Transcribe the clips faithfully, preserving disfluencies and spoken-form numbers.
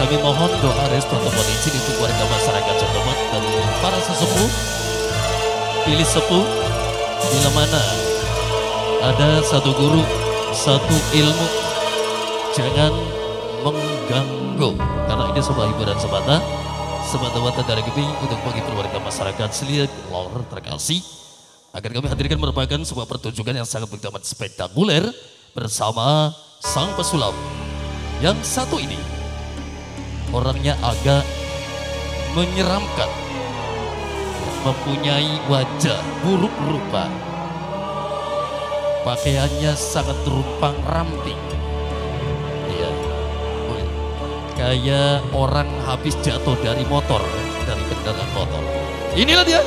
kami mohon doa restu ataupun izin untuk warga masyarakat Jombang dari para sesepuh, pilih sepuh, bila mana ada satu guru, satu ilmu, jangan mengganggu, karena ini sebuah hiburan semata, semata-mata dari kami untuk bagi keluarga masyarakat Selia Lor terkasih. Akan kami hadirkan merupakan sebuah pertunjukan yang sangat begitu amat spektakuler bersama sang pesulap. Yang satu ini orangnya agak menyeramkan, mempunyai wajah buruk rupa, pakaiannya sangat terumpang ramping, iya, kayak orang habis jatuh dari motor, dari kendaraan motor. Inilah dia,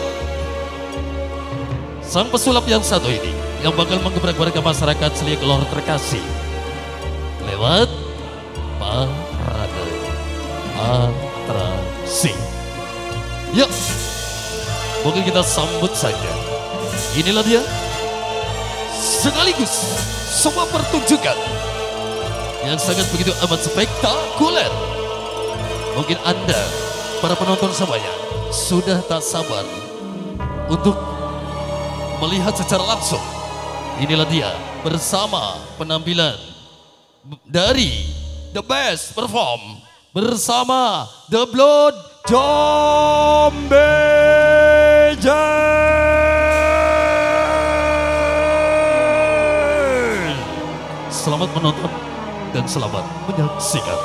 sang pesulap yang satu ini, yang bakal menggebrak warga masyarakat Selia Lor terkasih lewat parade atraksi. Yuk, mungkin kita sambut saja. Inilah dia, sekaligus sebuah pertunjukan yang sangat begitu amat spektakuler. Mungkin Anda, para penonton semuanya, sudah tak sabar untuk melihat secara langsung. Inilah dia, bersama penampilan dari The Best Perform bersama The Blood Zombie Gang. Selamat menonton dan selamat menyaksikan.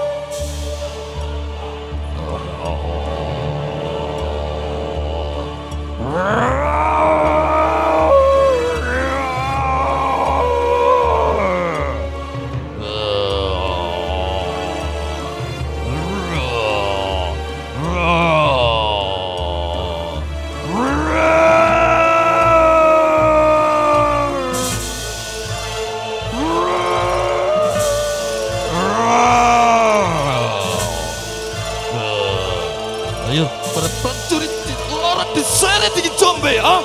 Ayo, para prajurit orang diseret di zombie, ah!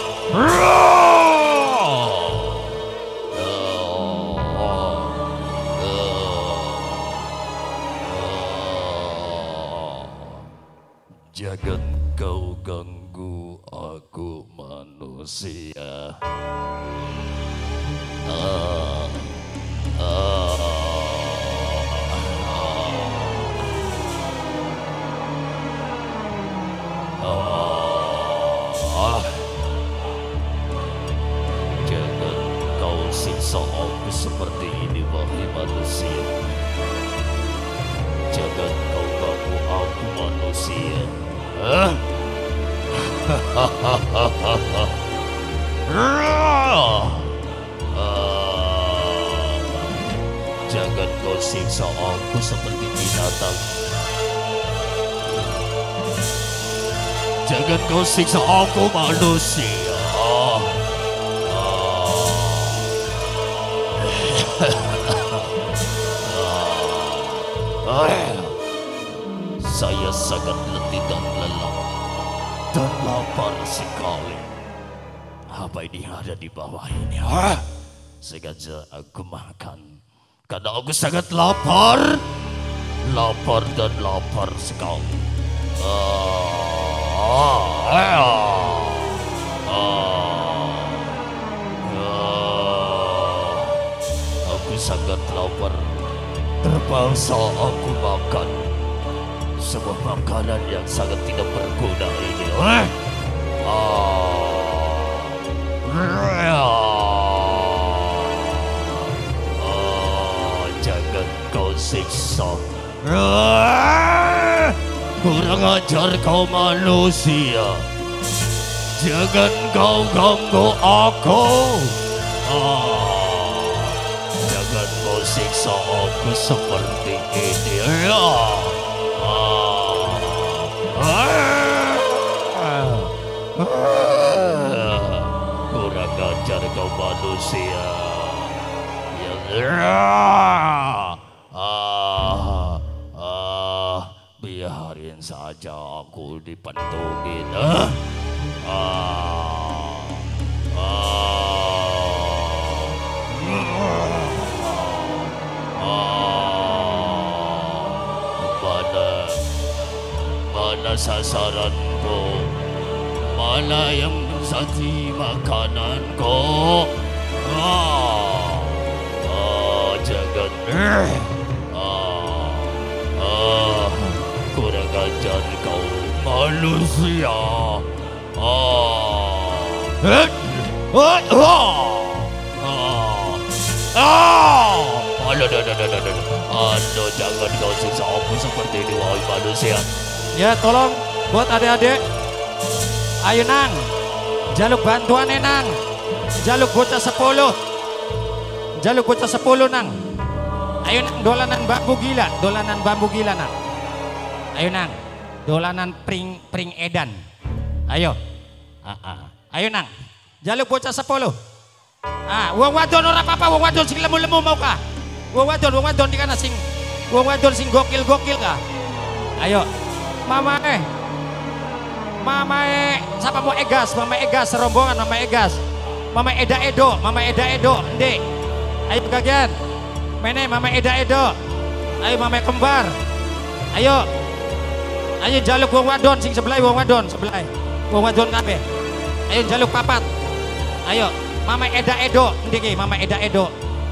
Jangan kau ganggu aku manusia. Ah, ah. Jangan kau siksa aku seperti ini, wahai manusia. Jangan kau ganggu aku manusia. Hah? Jangan kau siksa aku seperti binatang. Jangan kau siksa aku manusia. Saya sangat letih dan lelah dan lapar sekali. Apa ini ada di bawah ini? Hah? Sengaja aku makan karena aku sangat lapar, lapar dan lapar sekali. Ah, ah, ah, ah. Aku sangat lapar, terpaksa aku makan sebuah makanan yang sangat tidak berguna ini. Eh? Ah, ah, jangan kau siksa. Ah, kurang ajar kau manusia. Jangan kau ganggu aku. Ah, jangan kau siksa aku seperti ini. Ya. Kurang ajar kau manusia. Ah, ah, ah, biarin saja aku dipantungin. Ah, ah, ah, ah, mana? Mana sasaranku? Mana yang menjadi makananku? Ah, ah jangan. Ah, ah, kurang ajar kau manusia. Ah, eh, ah, ah, ah. Aduh, aduh, aduh, aduh, aduh. Aduh, jangan kau siksa aku seperti ini, wahai manusia. Ya, tolong buat adik-adik. Ayo nang, jaluk bantuan ya nang. Jaluk bocah sepuluh. Jaluk bocah sepuluh nang. Ayo nang, dolanan bambu gila, dolanan bambu gila nang. Ayo nang, dolanan pring pring edan. Ayo, ah, ah. Ayo nang, jaluk bocah sepuluh. Ah, wong wadon ora apa-apa, wong wadon sing lemu-lemu mau kah? Wong wadon, wong wadon di kana sing wong wadon sing gokil-gokil kah? Ayo, mama eh. Mama eh, siapa mau Egas, Mama Egas, rombongan Mama Egas. Mama Eda Edo, Mama Eda Edo, ndek. Ayo bagian. Mene Mama Eda Edo. Ayo Mama Kembar. Ayo. Ayo jaluk wong wadon sing sebelah wong wadon, sebelah. Wong wadon kabeh. Ayo jaluk papat. Ayo Mama Eda Edo, ndek Mama Eda Edo.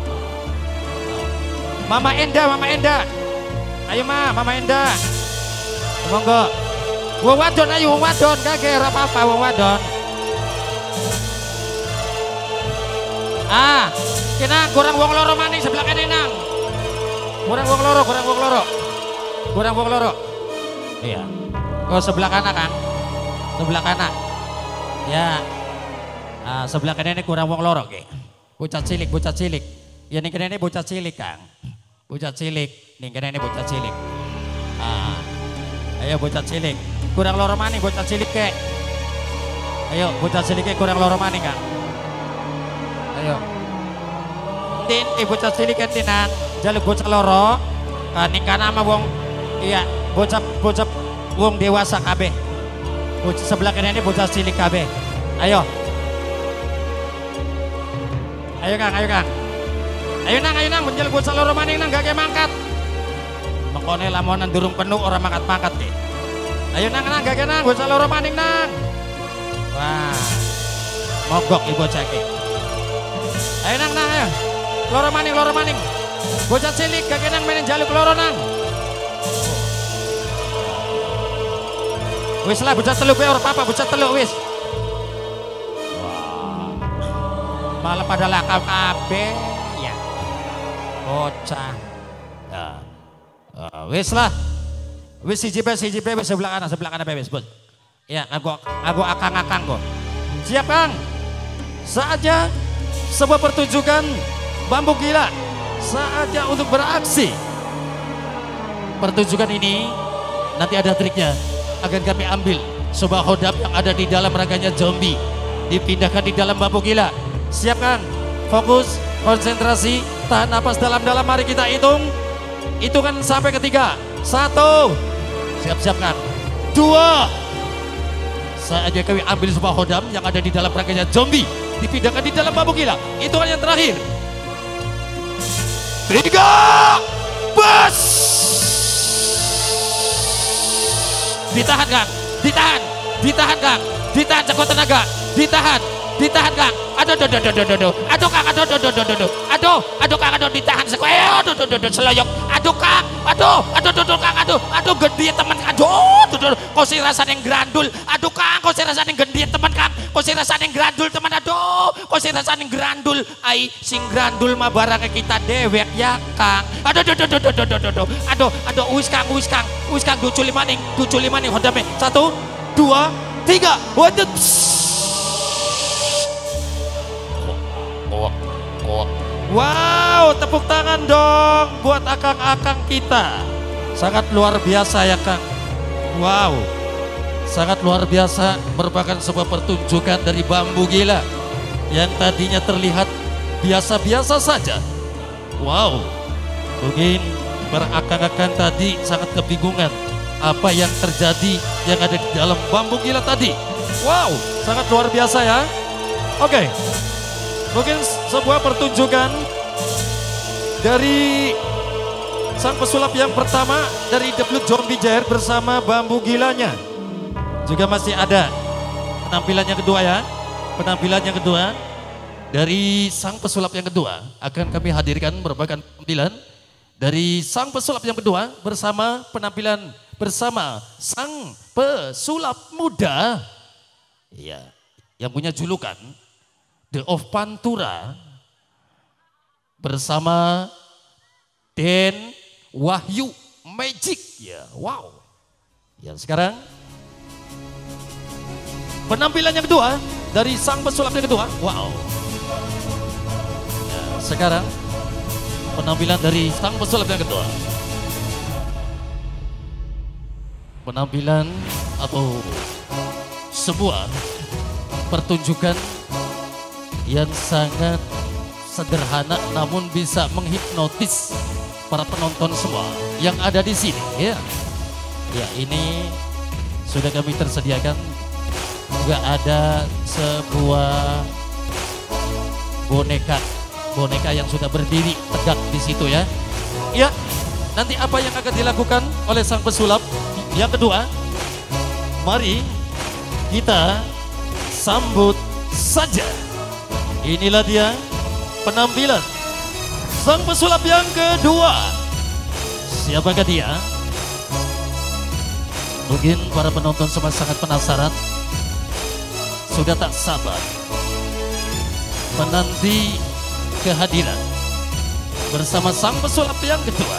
Mama Enda, Mama Enda. Ayo Ma, Mama Enda. Monggo. Wong wadon ayo wong wadon, kagak ora apa-apa wong wadon. Ah, kena kurang wong loro maning sebelah kene nang. Kurang wong loro, kurang wong loro. Kurang wong loro. Iya. Oh sebelah kanan Kang. Sebelah kanan. Ya. Ah, sebelah kene ini kurang wong loro ke. Bocah cilik, bocah cilik. Ya ning kene ini bocah cilik Kang. Bocah cilik, ning kene ini bocah cilik. Ah. Ayo bocah cilik. Kurang loro maning bocah cilik ke. Ayo bocah cilik ke kurang loro maning Kang. Ayo. Tin eh bocah cilik ke tinan. Jaluk bocah loro. Ah, ning kana mah wong iya bocah bocah wong dewasa kabeh. Bocah sebelah kene ini bocah cilik kabeh. Ayo. Ayo Kang, ayo Kang. Ayo nang, ayo nang menjaluk bocah loro maning nang gak mangkat. Mengkone lamonan durung penuh orang mangkat-mangkat deh. Ayo nang nang gak nang bocah loro maning nang. Wah. Mogok ibu bocah iki. Ayo nang nang ayo. Loro maning loro maning. Bocah cilik gak nang main jaluk loro nang. Wis lah bocah teluk kowe ora apa-apa bocah teluk wis. Wah. Malah pada lakap kabeh ya. Bocah. Ya. Uh, wis lah. Wis siji pe siji pe wis sebelah kanan sebelah kanan pe wis bos. Ya aku aku akang-akang kok. Siap Kang. Saatnya sebuah pertunjukan bambu gila. Saatnya untuk beraksi. Pertunjukan ini nanti ada triknya. Akan kami ambil sebuah hodap yang ada di dalam raganya zombie. Dipindahkan di dalam bambu gila. Siap Kang. Fokus, konsentrasi, tahan napas dalam-dalam. Mari kita hitung. Hitungan sampai ketiga. Satu. Siap-siap Kang. Dua. Saatnya kami ambil sebuah hodam yang ada di dalam raganya zombie. Dipindahkan di dalam bambu gila. Hitungan yang terakhir. Tiga. Bas. Ditahan Kang. Ditahan. Ditahan Kang. Ditahan sekuat tenaga. Ditahan. Ditahan Kang. Aduh, aduh, aduh, aduh, aduh, aduh Kang, aduh, aduh, aduh, aduh, aduh, aduh Kang, aduh ditahan sekuat, aduh, aduh, aduh, seloyok, aduh Kang, aduh, aduh, aduh, Kang, aduh, aduh, gede teman, aduh, aduh, aduh, kau sih rasanya grandul, aduh Kang, kau sih rasanya gede teman Kang, kau sih rasanya grandul teman, aduh, kau sih rasanya grandul, ai, sing grandul mah barangnya kita dewek ya Kang, aduh, aduh, aduh, aduh, aduh, aduh, aduh, aduh, aduh, uis Kang, uis Kang, uis Kang, ducu lima nih, ducu lima nih, hodame, satu, dua, tiga, waduh. Wow, tepuk tangan dong buat akang-akang kita. Sangat luar biasa ya Kang. Wow, sangat luar biasa, merupakan sebuah pertunjukan dari bambu gila yang tadinya terlihat biasa-biasa saja. Wow, mungkin para akang-akang tadi sangat kebingungan apa yang terjadi yang ada di dalam bambu gila tadi. Wow, sangat luar biasa ya. Oke, mungkin sebuah pertunjukan dari sang pesulap yang pertama dari The Blue Zombie Jair bersama Bambu Gilanya. Juga masih ada penampilan yang kedua ya. Penampilan yang kedua dari sang pesulap yang kedua akan kami hadirkan merupakan penampilan dari sang pesulap yang kedua bersama penampilan bersama sang pesulap muda. Iya, yang punya julukan The of Pantura bersama Den Wahyu Magic. Ya, wow. Ya, sekarang penampilan yang kedua dari sang pesulap yang kedua. Wow. Ya, sekarang penampilan dari sang pesulap yang kedua. Penampilan atau sebuah pertunjukan yang sangat sederhana namun bisa menghipnotis para penonton semua yang ada di sini ya. Ya, ini sudah kami tersediakan juga ada sebuah boneka boneka yang sudah berdiri tegak di situ ya. Ya, nanti apa yang akan dilakukan oleh sang pesulap yang kedua? Mari kita sambut saja. Inilah dia penampilan sang pesulap yang kedua. Siapakah dia? Mungkin para penonton semua sangat penasaran, sudah tak sabar menanti kehadiran bersama sang pesulap yang kedua.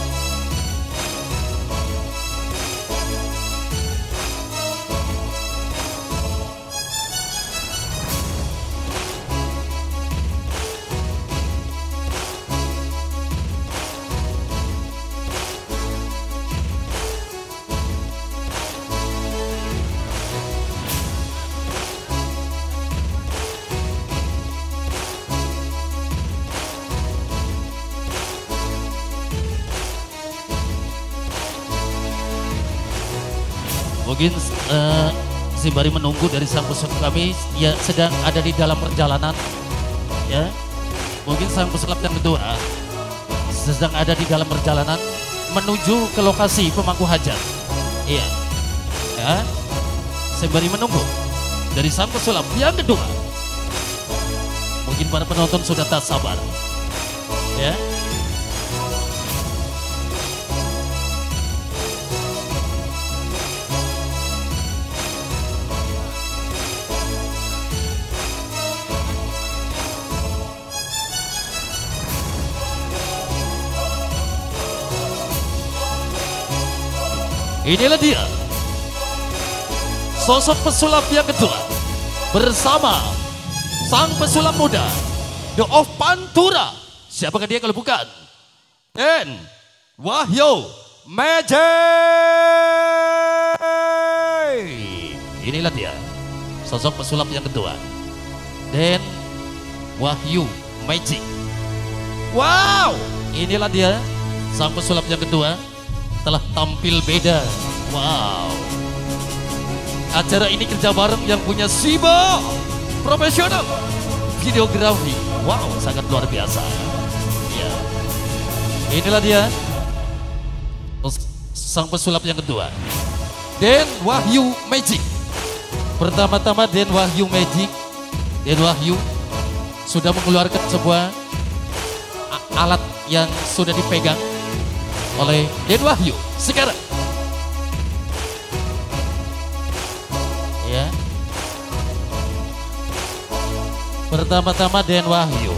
Mungkin uh, sembari menunggu dari sang pesulap kami ya sedang ada di dalam perjalanan ya. Mungkin sang pesulap yang kedua sedang ada di dalam perjalanan menuju ke lokasi pemangku hajat. Iya. Ya. Sembari menunggu dari sang pesulap yang kedua. Mungkin para penonton sudah tak sabar. Ya. Inilah dia sosok pesulap yang kedua bersama sang pesulap muda The of Pantura. Siapakah dia kalau bukan Den Wahyu Magic. Inilah dia sosok pesulap yang kedua Den Wahyu Magic. Wow, inilah dia sang pesulap yang kedua telah tampil beda. Wow. Acara ini kerja bareng yang punya Siba profesional videografi. Wow, sangat luar biasa. Ya. Inilah dia sang pesulap yang kedua Den Wahyu Magic. Pertama-tama Den Wahyu Magic, Den Wahyu sudah mengeluarkan sebuah alat yang sudah dipegang oleh Den Wahyu sekarang. Ya. Pertama-tama Den Wahyu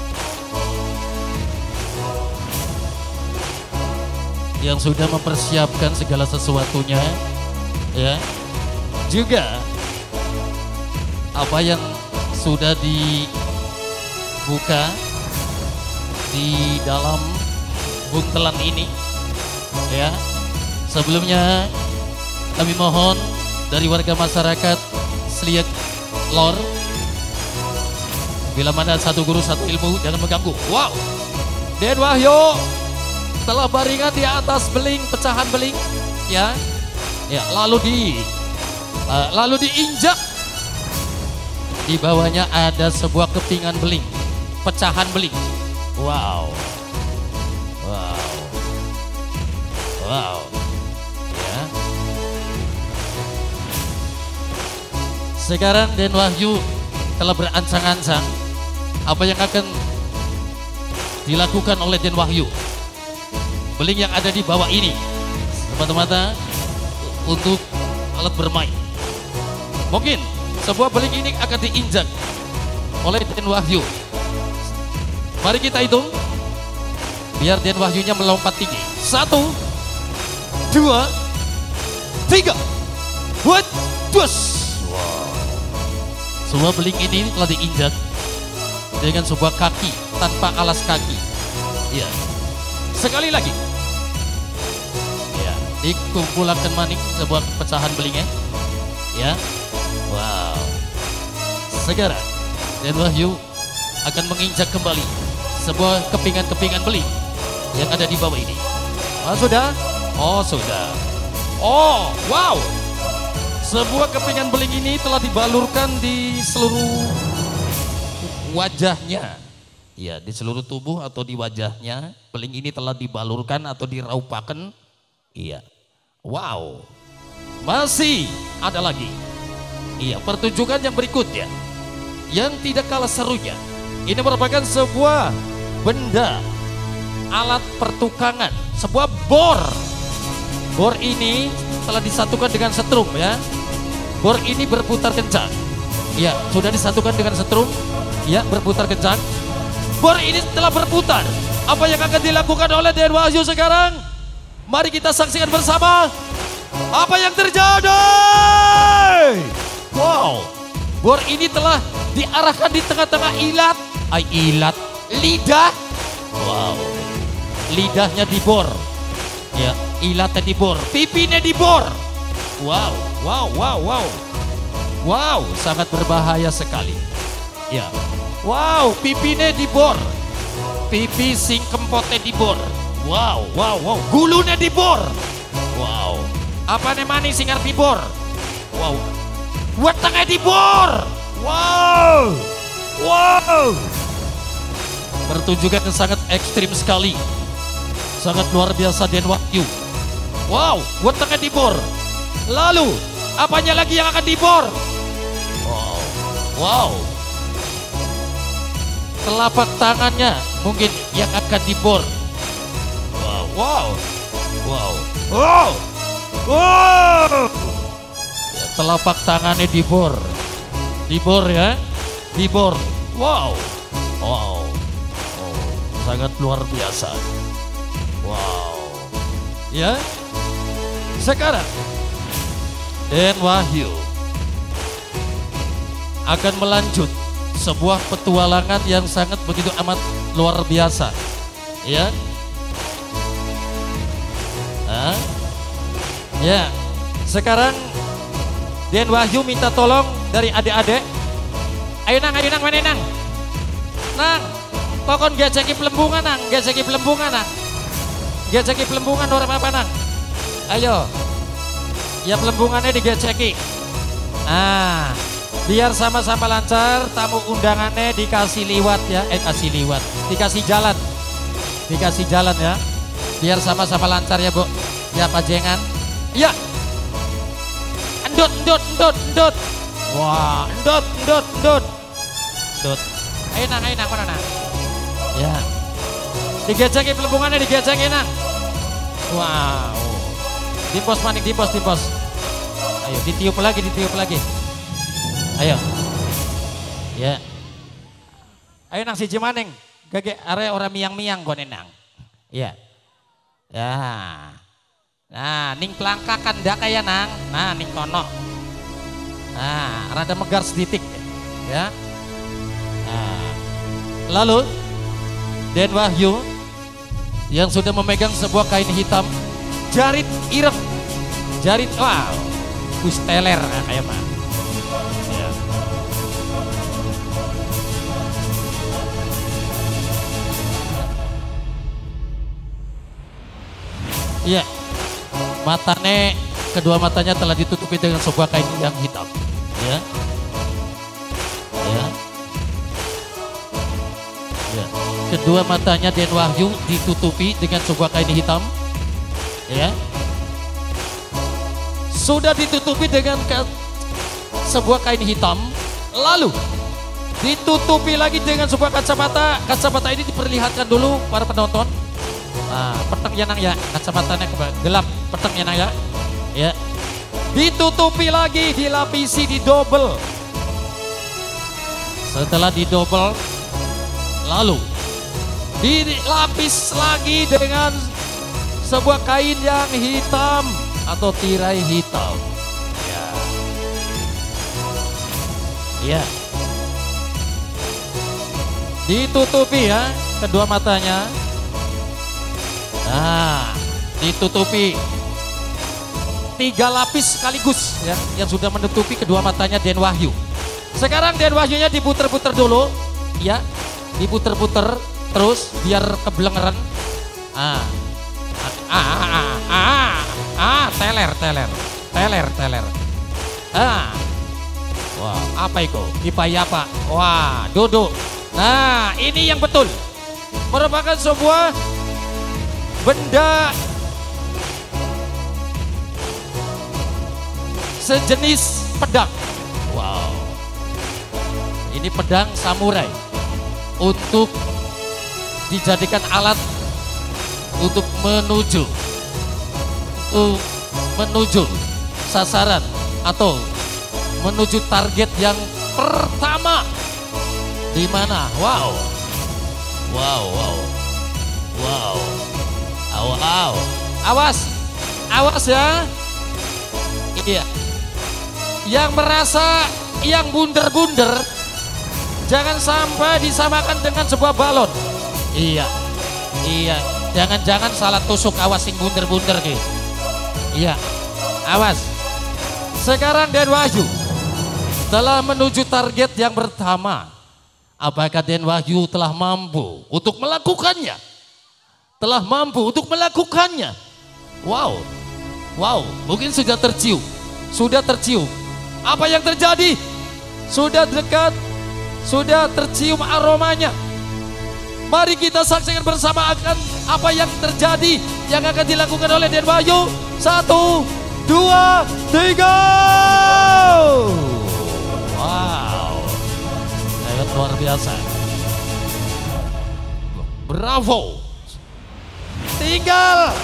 yang sudah mempersiapkan segala sesuatunya ya. Juga apa yang sudah dibuka di dalam buntelan ini ya. Sebelumnya kami mohon dari warga masyarakat Sliek Lor, bila mana satu guru satu ilmu jangan mengganggu. Wow, Den Wahyu telah baringan di atas beling, pecahan beling ya. Ya, lalu di uh, lalu diinjak. Di bawahnya ada sebuah kepingan beling, pecahan beling. Wow. Wow. Wow. Ya. Sekarang Den Wahyu telah berancang-ancang apa yang akan dilakukan oleh Den Wahyu. Beling yang ada di bawah ini semata-mata untuk alat bermain. Mungkin sebuah beling ini akan diinjak oleh Den Wahyu. Mari kita hitung biar Den Wahyunya melompat tinggi. Satu, dua, tiga, buat, dus. Wow. Sebuah beling ini telah diinjak dengan sebuah kaki tanpa alas kaki. Ya. Sekali lagi. Ya, dikumpulkan maning sebuah pecahan belingnya. Ya. Wow. Sekarang Den Wahyu akan menginjak kembali sebuah kepingan-kepingan beling yang ada di bawah ini. Oh, sudah? Oh, sudah. Oh, wow. Sebuah kepingan beling ini telah dibalurkan di seluruh wajahnya. Ya, di seluruh tubuh atau di wajahnya. Beling ini telah dibalurkan atau diraupakan. Iya. Wow. Masih ada lagi. Iya, pertunjukan yang berikutnya yang tidak kalah serunya. Ini merupakan sebuah benda alat pertukangan, sebuah bor. Bor ini telah disatukan dengan setrum ya. Bor ini berputar kencang. Ya, sudah disatukan dengan setrum. Ya, berputar kencang. Bor ini telah berputar. Apa yang akan dilakukan oleh Den Wahyu sekarang? Mari kita saksikan bersama apa yang terjadi. Wow, bor ini telah diarahkan di tengah-tengah ilat. Ay, ilat, lidah. Wow, lidahnya dibor. Ya, ilatnya dibor, pipinya dibor. Wow, wow, wow, wow. Wow, sangat berbahaya sekali. Ya, wow, pipinya dibor. Pipi sing kempotnya dibor. Wow, wow, wow, gulunya dibor. Wow, apa namanya sing arep dibor? Wow, wetenge dibor. Wow, wow. Pertunjukan yang sangat ekstrim sekali. Sangat luar biasa Den Wahyu. Wow, wetenge dibor. Lalu, apanya lagi yang akan dibor? Wow, wow. Telapak tangannya mungkin yang akan dibor. Wow, wow, wow, wow, wow. Ya, telapak tangannya dibor, dibor ya, dibor. Wow, wow, oh, sangat luar biasa. Wow, ya. Sekarang Den Wahyu akan melanjut sebuah petualangan yang sangat begitu amat luar biasa, ya. Nah, ya. Sekarang Den Wahyu minta tolong dari adik-adik. Ayo nang, ayo nang, mana nang? Nang, pokon gajaki pelembungan nang, gajaki pelembungan nang, gajaki pelembungan orang apa nang? Ayo, ya pelembungannya digajaki. Ah. Biar sama-sama lancar, tamu undangannya dikasih liwat ya, eh kasih liwat, dikasih jalan, dikasih jalan ya, biar sama-sama lancar ya Bu, ya pajengan, ya, endut, endut, endut, endut, wah, endut, endut, endut, endut, ayo nang, ayo nang, mana nang, ya, digejeki pelembungannya, digejeki nang, wow, dimpos manik, dimpos, dimpos, ayo ditiup lagi, ditiup lagi. Ayo, ya, ayo nang si Cimaneng, gage area orang miang-miang gue nang, ya, ya, nah ning pelangkakan dah kayak nang, nah ning kono, nah rada megar sedikit, ya, nah, lalu Den Wahyu yang sudah memegang sebuah kain hitam, jarit ireng, jarit, wow, kusteler kayak mah. Iya, matanya, kedua matanya telah ditutupi dengan sebuah kain yang hitam. Ya, ya, ya. Kedua matanya Den Wahyu ditutupi dengan sebuah kain hitam. Ya. sudah ditutupi dengan ke, sebuah kain hitam, lalu ditutupi lagi dengan sebuah kacamata. Kacamata ini diperlihatkan dulu para penonton. Nah, peteng ya nang ya, kacamatanya gelap, peteng ya nang ya. Ya. Ditutupi lagi, dilapisi, didobel. Setelah didobel, lalu dilapis lagi dengan sebuah kain yang hitam atau tirai hitam. Ya. Ya. Ditutupi ya kedua matanya. Nah, ditutupi tiga lapis sekaligus ya, yang sudah menutupi kedua matanya Den Wahyu. Sekarang Den Wahyunya diputer-puter dulu, ya, diputer-puter terus biar kebelengeran. Ah, ah, ah, ah, ah, ah, teler, teler, teler, teler. Ah, wah, apa itu? Kipai apa? Wah, duduk. Nah, ini yang betul. Merupakan sebuah benda sejenis pedang. Wow. Ini pedang samurai untuk dijadikan alat untuk menuju untuk menuju sasaran atau menuju target yang pertama. Di mana? Wow. Wow, wow. Wow. Wow. Awas. Awas ya. Iya. Yang merasa yang bunder-bunder jangan sampai disamakan dengan sebuah balon. Iya. Iya. Jangan-jangan salah tusuk, awas sing bunder-bunder gitu. Iya. Awas. Sekarang Den Wahyu telah menuju target yang pertama. Apakah Den Wahyu telah mampu untuk melakukannya? Telah mampu untuk melakukannya. Wow. Wow, mungkin sudah tercium. Sudah tercium. Apa yang terjadi? Sudah dekat. Sudah tercium aromanya. Mari kita saksikan bersama akan apa yang terjadi, yang akan dilakukan oleh Den Wahyu. Satu, dua, tiga. Wow, sangat luar biasa. Bravo. Tinggal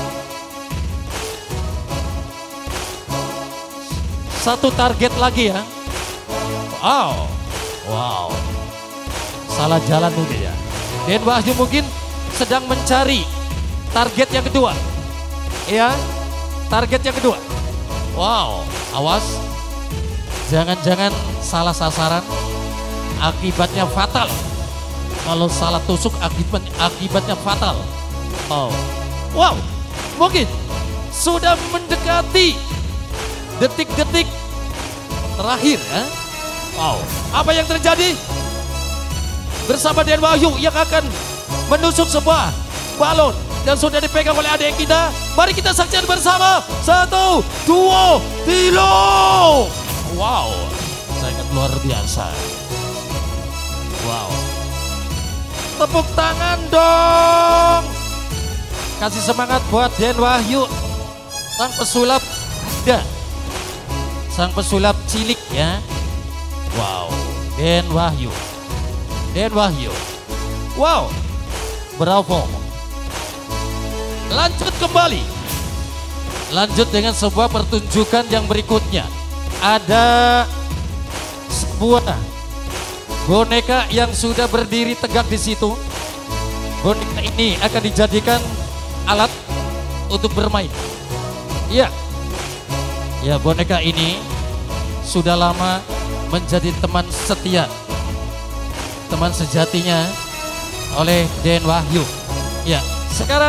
satu target lagi ya. Wow, wow. Salah jalan mungkin ya. Den Wahyu mungkin sedang mencari target yang kedua. Ya, target yang kedua. Wow, awas. Jangan-jangan salah sasaran, akibatnya fatal. Kalau salah tusuk akibat, akibatnya fatal. Oh, wow, mungkin sudah mendekati detik-detik terakhir ya. Wow, apa yang terjadi? Bersama Den Wahyu yang akan menusuk sebuah balon yang sudah dipegang oleh adik kita. Mari kita saksikan bersama. Satu, dua, tiga. Wow, sangat luar biasa. Wow. Tepuk tangan dong. Kasih semangat buat Den Wahyu, sang pesulap muda, sang pesulap cilik ya. Wow, Den Wahyu. Den Wahyu. Wow, bravo. Lanjut kembali. Lanjut dengan sebuah pertunjukan yang berikutnya. Ada sebuah boneka yang sudah berdiri tegak di situ. Boneka ini akan dijadikan alat untuk bermain. Iya. Ya, boneka ini sudah lama menjadi teman setia, teman sejatinya oleh Den Wahyu. Ya, sekarang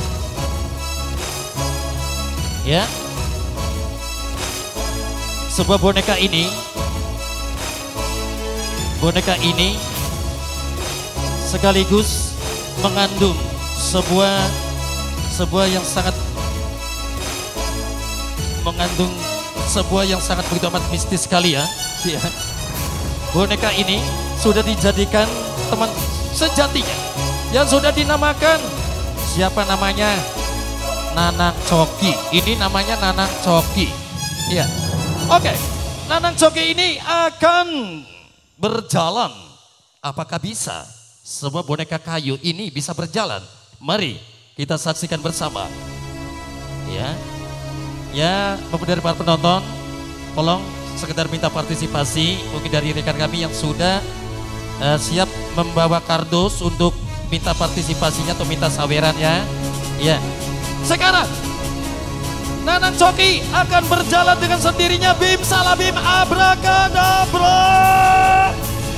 ya, sebuah boneka ini boneka ini sekaligus mengandung sebuah sebuah yang sangat mengandung sebuah yang sangat begitu amat mistis sekali ya. Ya. Boneka ini sudah dijadikan teman sejatinya yang sudah dinamakan, siapa namanya? Nanang Coki. Ini namanya Nanang Coki. Iya. Oke. Nanang joki ini akan berjalan. Apakah bisa sebuah boneka kayu ini bisa berjalan? Mari kita saksikan bersama. Ya. Ya, Bapak dari para penonton, tolong sekedar minta partisipasi mungkin dari rekan kami yang sudah uh, siap membawa kardus untuk minta partisipasinya atau minta saweran ya. Ya. Sekarang Nanang joki akan berjalan dengan sendirinya. Bim salah bim abrakadabra.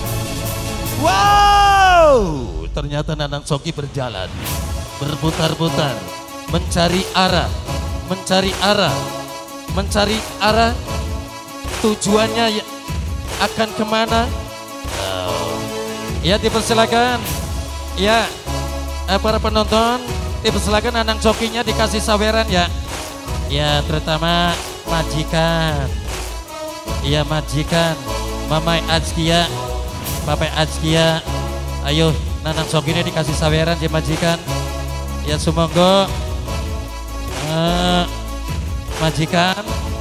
Wow, ternyata Nanang joki berjalan, berputar-putar, mencari arah, mencari arah, mencari arah. Tujuannya akan kemana? Oh. Ya, dipersilakan. Ya, para penonton, dipersilakan Nanang jokinya dikasih saweran ya. Ya, terutama majikan. Iya, majikan. Mamai Azkia, Papai Azkia. Ayo, Nanang jokinya dikasih saweran ya majikan. Ya, semoga uh, majikan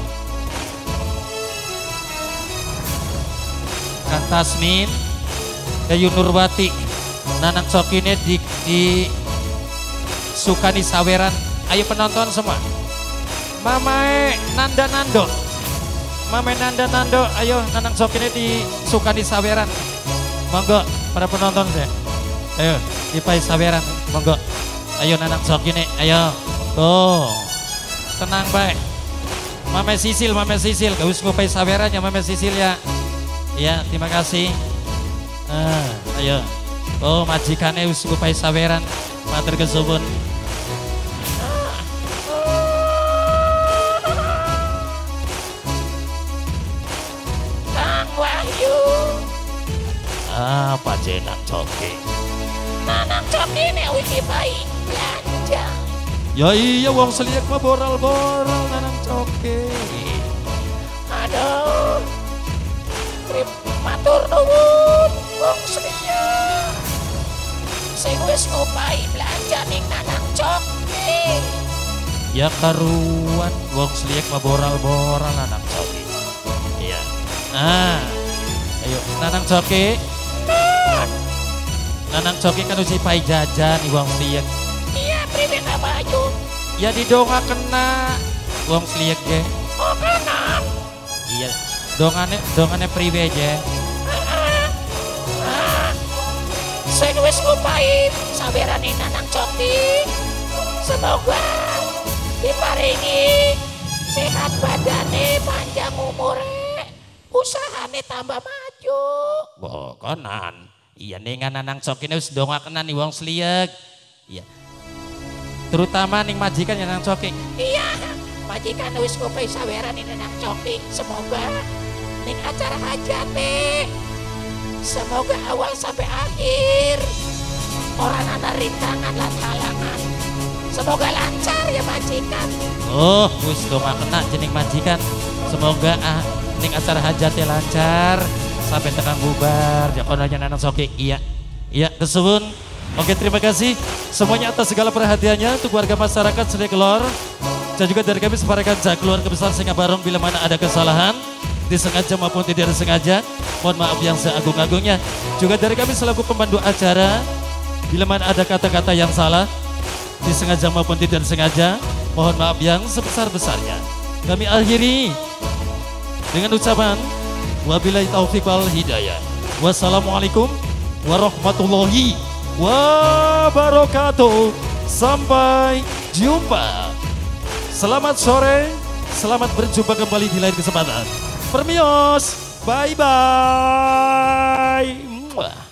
Kang Tasmin, Dayu Nurwati, Nanang jokinya di, di sukani saweran. Ayo penonton semua. Mamae Nanda Nando, Mamae Nanda Nando, ayo Nanang jokinya disukani saweran. Monggo para penonton saya. Ayo dipai saweran, monggo. Ayo Nanang jokinya, ayo. Tuh, tenang baik. Mame Sisil, Mame Sisil, gak usah ngupai saweran ya Mame Sisil ya. Ya, terima kasih. Ah, ayo. Oh, majikannya usah ngupai saweran. Matur kesuwun. Apa Nanang joki? Nanang joki ini uji baik belanja. Ya iya wong seliak mah boral-boral Nanang joki. Aduh, trip matur nuwun wong seliak. Sing wis ngupahi belanja ning Nanang joki. Ya karuan wong seliak mah boral-boral Nanang joki. Iya. Ah, ayo Nanang joki. Nanang joki kan uji pai jajan nih wong seliek. Iya, priwe ka baju. Ya didonga kena wong seliek ge. Oh, kena. Iya, dongane dongane priwe je. Heeh. Ah. Sing wis ngupahi sawerane Nanang joki. Semoga diparingi sehat badane, panjang umure, usahane tambah maju. Wah, konan. Iya ning Nanang joki wis ndongakenan nih wong seliek. Iya. Terutama ning majikan yang Nanang joki. Iya, majikan wis ngupahi saweran ning Nanang joki. Semoga ning acara hajate, semoga awal sampai akhir orang ana rintangan lan halangan. Semoga lancar ya majikan. Oh, wis ndongakenan jeneng majikan. Semoga ah, ning acara hajatnya lancar sampai tekan bubar. Jakonanya Nanang joki. Iya. Iya, kesuwun. Oke, terima kasih semuanya atas segala perhatiannya untuk warga masyarakat Sedekelor. Dan juga dari kami separakan keluarga besar Singabarong bila mana ada kesalahan disengaja maupun tidak disengaja, mohon maaf yang seagung-agungnya. Juga dari kami selaku pemandu acara, bila mana ada kata-kata yang salah disengaja maupun tidak disengaja, mohon maaf yang sebesar-besarnya. Kami akhiri dengan ucapan wabillahi taufiq wal hidayah. Wassalamualaikum warahmatullahi wabarakatuh. Sampai jumpa. Selamat sore, selamat berjumpa kembali di lain kesempatan. Permios, bye bye.